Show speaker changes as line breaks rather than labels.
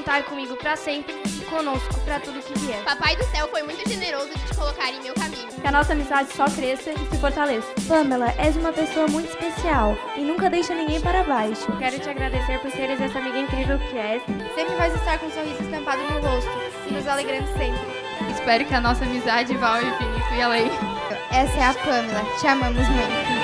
contar comigo para sempre e conosco para tudo que vier.
Papai do céu foi muito generoso de te colocar em meu caminho.
Que a nossa amizade só cresça e se fortaleça.
Pamela, és uma pessoa muito especial e nunca deixa ninguém para baixo.
Quero te agradecer por seres essa amiga incrível que és.
Sempre vais estar com um sorriso estampado no rosto e nos alegrando sempre.
Espero que a nossa amizade vá ao infinito e além.
Essa é a Pamela. Te amamos muito.